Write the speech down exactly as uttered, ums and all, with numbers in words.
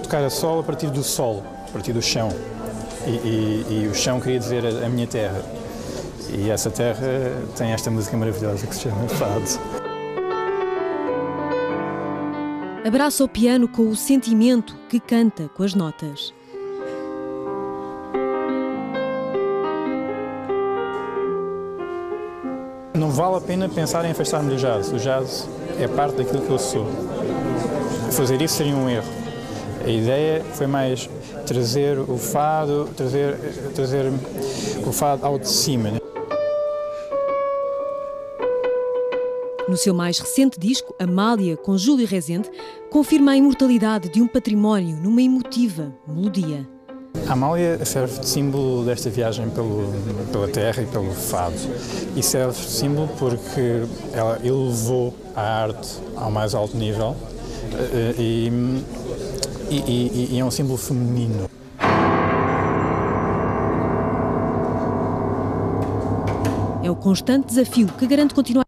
tocar a sol a partir do sol, a partir do chão. E, e, e o chão queria dizer a, a minha terra. E essa terra tem esta música maravilhosa que se chama Fado. Abraça o piano com o sentimento que canta com as notas. Não vale a pena pensar em afastar-me do jazz. O jazz é parte daquilo que eu sou. Fazer isso seria um erro. A ideia foi mais trazer o fado, trazer, trazer o fado ao de cima. No seu mais recente disco, Amália, com Júlio Rezende, confirma a imortalidade de um património numa emotiva melodia. A Amália serve de símbolo desta viagem pelo, pela terra e pelo fado. E serve de símbolo porque ela elevou a arte ao mais alto nível e, e, e, e é um símbolo feminino. É o constante desafio que garante continuar